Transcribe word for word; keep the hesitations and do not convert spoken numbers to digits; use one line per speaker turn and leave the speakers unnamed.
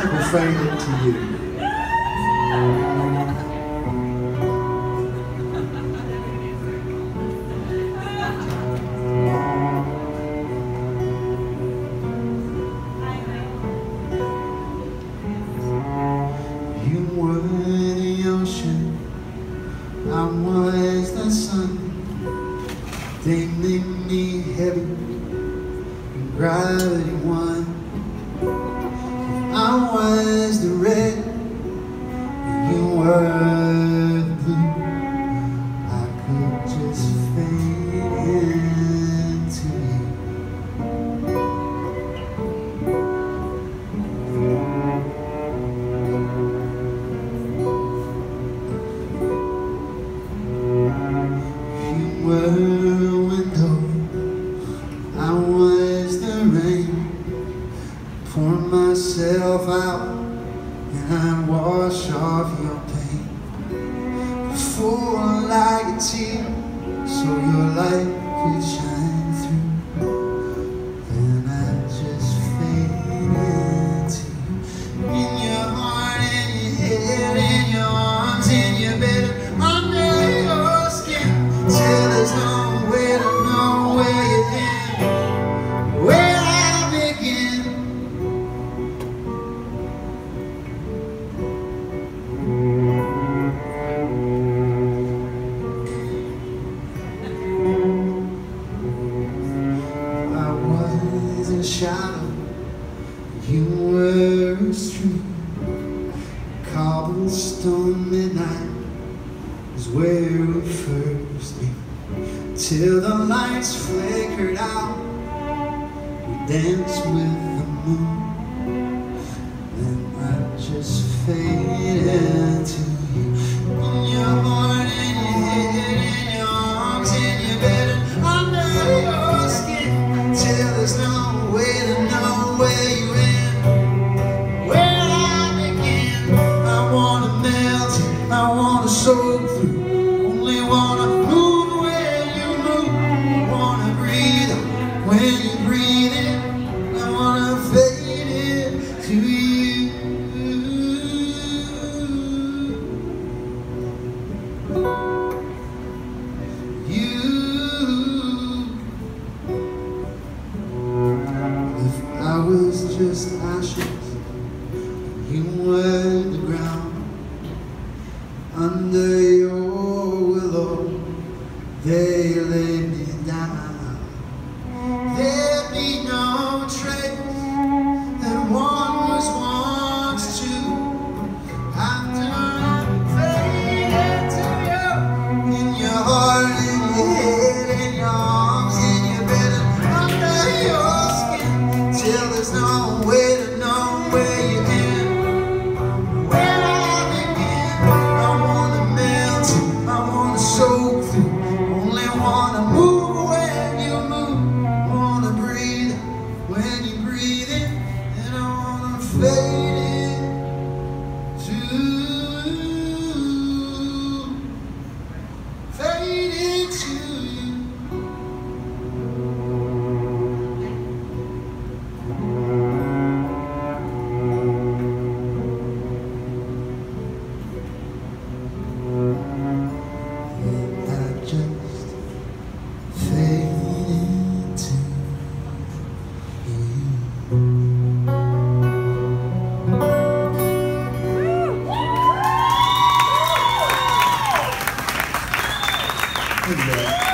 will fade into you. You were the ocean, I was the sun. They made me heavy, and gravity won. I was the red, and you were the blue. I could just fade into you. You were a window, I was the rain. Pour myself out and I wash off your pain. Fall like a tear so your light could shine through. Then I just fade into you. In your heart, in your head, in your arms, in your bed, under your skin, till there's no way to know where you end, where I begin. Shadow, you were a stream. Cobblestone midnight is where we first met. Till the lights flickered out, we danced with the moon. Then I just faded into you. In your heart, in your head, in your arms, in your bed, and under your skin, till there's no way to know where you end, where I begin. I wanna melt, I wanna soak through, only wanna move where you move. I wanna breathe when you breathe in, I wanna fade into you. You. I was just ashes, you were the ground. Under your willow, they laid me down. There'd be no trace that one was once two. After I faded to you, in your heart, in your head, in your arms, in your bed, and under your skin, till there's no way to know where you end, where I begin. I wanna melt, I wanna soak through, only wanna move where you move. I wanna breathe when you breathe in, and I wanna fade into you, fade into you. Just fade into you.